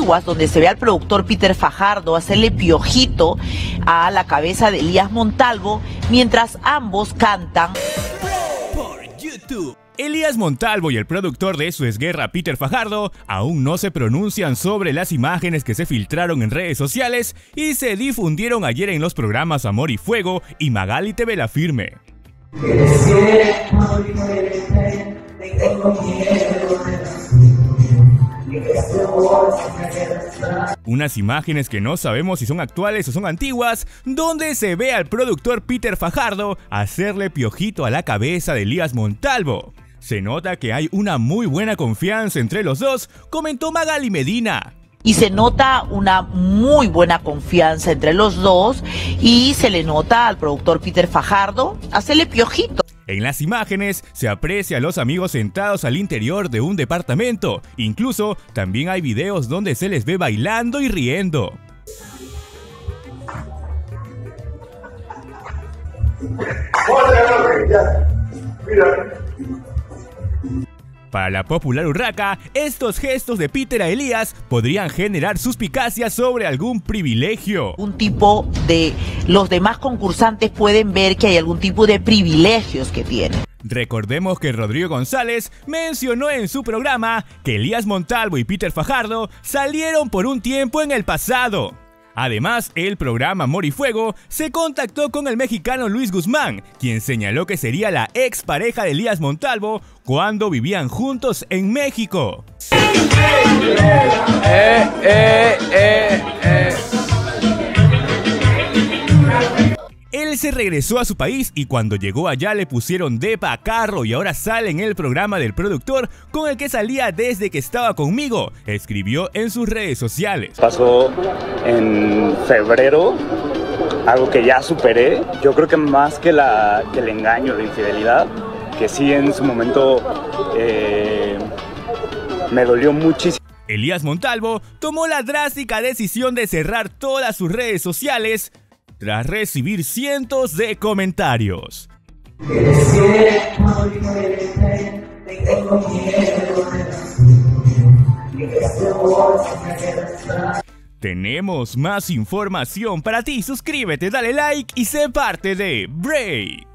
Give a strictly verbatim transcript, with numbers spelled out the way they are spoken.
donde se ve al productor Peter Fajardo hacerle piojito a la cabeza de Elías Montalvo mientras ambos cantan por YouTube. Elías Montalvo y el productor de Eso es Guerra, Peter Fajardo, aún no se pronuncian sobre las imágenes que se filtraron en redes sociales y se difundieron ayer en los programas Amor y Fuego y Magali T V La Firme. Unas imágenes que no sabemos si son actuales o son antiguas, donde se ve al productor Peter Fajardo hacerle piojito a la cabeza de Elías Montalvo. Se nota que hay una muy buena confianza entre los dos, comentó Magali Medina. Y se nota una muy buena confianza entre los dos y se le nota al productor Peter Fajardo hacerle piojito. En las imágenes se aprecia a los amigos sentados al interior de un departamento. Incluso también hay videos donde se les ve bailando y riendo. Para la popular urraca, estos gestos de Peter a Elías podrían generar suspicacias sobre algún privilegio. Un tipo de... Los demás concursantes pueden ver que hay algún tipo de privilegios que tienen. Recordemos que Rodrigo González mencionó en su programa que Elías Montalvo y Peter Fajardo salieron por un tiempo en el pasado. Además, el programa Amor y Fuego se contactó con el mexicano Luis Guzmán, quien señaló que sería la ex pareja de Elías Montalvo cuando vivían juntos en México. Eh, eh, eh, eh. Él se regresó a su país y cuando llegó allá le pusieron depa a carro y ahora sale en el programa del productor con el que salía desde que estaba conmigo, escribió en sus redes sociales. Pasó en febrero, algo que ya superé. Yo creo que más que, la, que el engaño, la infidelidad, que sí en su momento eh, me dolió muchísimo. Elías Montalvo tomó la drástica decisión de cerrar todas sus redes sociales tras recibir cientos de comentarios. Tenemos más información para ti, suscríbete, dale like y sé parte de Break.